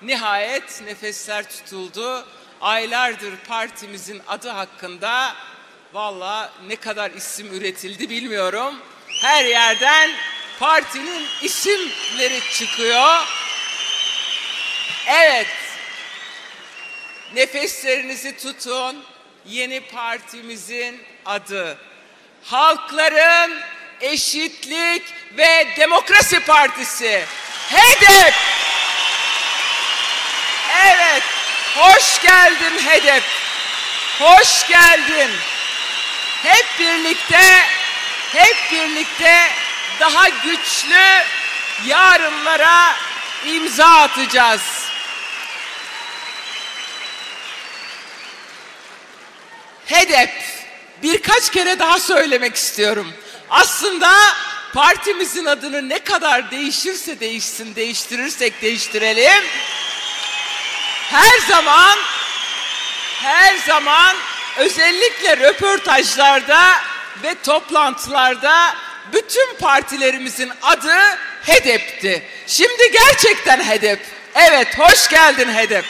nihayet nefesler tutuldu. Aylardır partimizin adı hakkında vallahi ne kadar isim üretildi bilmiyorum. Her yerden partinin isimleri çıkıyor. Evet, nefeslerinizi tutun. Yeni partimizin adı Halkların Eşitlik ve Demokrasi Partisi. HEDEP. Evet, hoş geldin HEDEP. Hoş geldin. Hep birlikte daha güçlü yarınlara imza atacağız. HEDEP, birkaç kere daha söylemek istiyorum. Aslında partimizin adını ne kadar değişirse değişsin, değiştirirsek değiştirelim, her zaman özellikle röportajlarda ve toplantılarda bütün partilerimizin adı HEDEP'ti. Şimdi gerçekten HEDEP. Evet, hoş geldin HEDEP.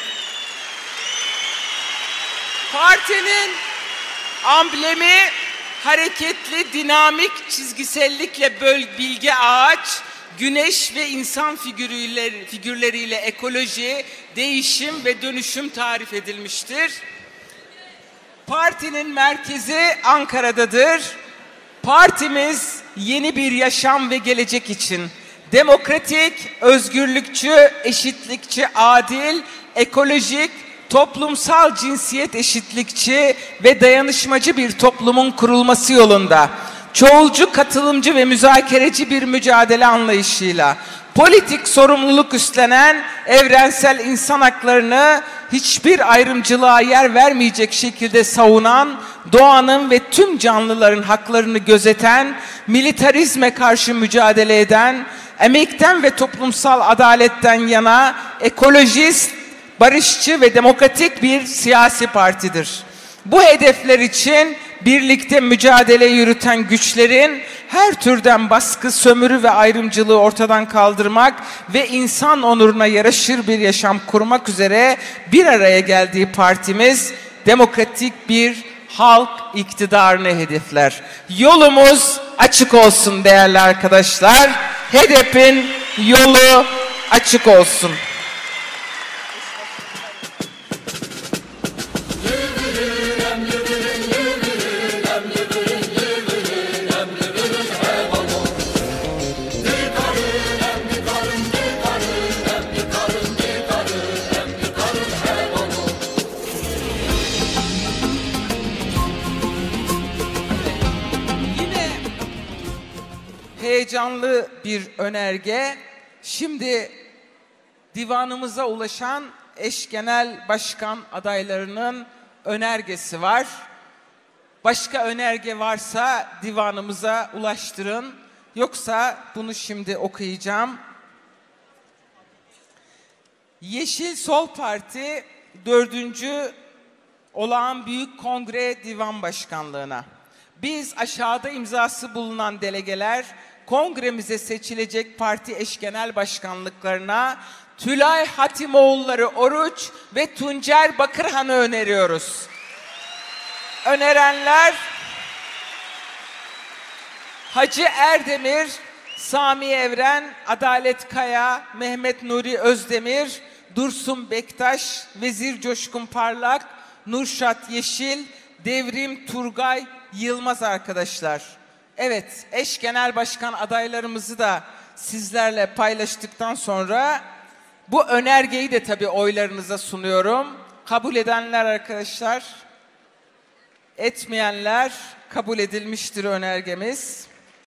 Partinin amblemi hareketli, dinamik çizgisellikle bilge ağaç, güneş ve insan figürleriyle ekoloji, değişim ve dönüşüm tarif edilmiştir. Partinin merkezi Ankara'dadır. Partimiz yeni bir yaşam ve gelecek için demokratik, özgürlükçü, eşitlikçi, adil, ekolojik, toplumsal cinsiyet eşitlikçi ve dayanışmacı bir toplumun kurulması yolunda çoğulcu, katılımcı ve müzakereci bir mücadele anlayışıyla politik sorumluluk üstlenen, evrensel insan haklarını hiçbir ayrımcılığa yer vermeyecek şekilde savunan, doğanın ve tüm canlıların haklarını gözeten, militarizme karşı mücadele eden, emekten ve toplumsal adaletten yana ekolojist, barışçı ve demokratik bir siyasi partidir. Bu hedefler için birlikte mücadele yürüten güçlerin her türden baskı, sömürü ve ayrımcılığı ortadan kaldırmak ve insan onuruna yaraşır bir yaşam kurmak üzere bir araya geldiği partimiz demokratik bir halk iktidarını hedefler. Yolumuz açık olsun değerli arkadaşlar. HEDEP'in yolu açık olsun. Heyecanlı bir önerge. Şimdi divanımıza ulaşan eş genel başkan adaylarının önergesi var. Başka önerge varsa divanımıza ulaştırın. Yoksa bunu şimdi okuyacağım. Yeşil Sol Parti 4. Olağan Büyük Kongre Divan Başkanlığı'na. Biz aşağıda imzası bulunan delegeler kongremize seçilecek parti eş genel başkanlıklarına Tülay Hatimoğulları Oruç ve Tuncer Bakırhan'ı öneriyoruz. Önerenler Hacı Erdemir, Sami Evren, Adalet Kaya, Mehmet Nuri Özdemir, Dursun Bektaş, Vezir Coşkun Parlak, Nurşat Yeşil, Devrim Turgay Yılmaz arkadaşlar. Evet, eş genel başkan adaylarımızı da sizlerle paylaştıktan sonra bu önergeyi de tabii oylarınıza sunuyorum. Kabul edenler arkadaşlar, etmeyenler kabul edilmiştir önergemiz.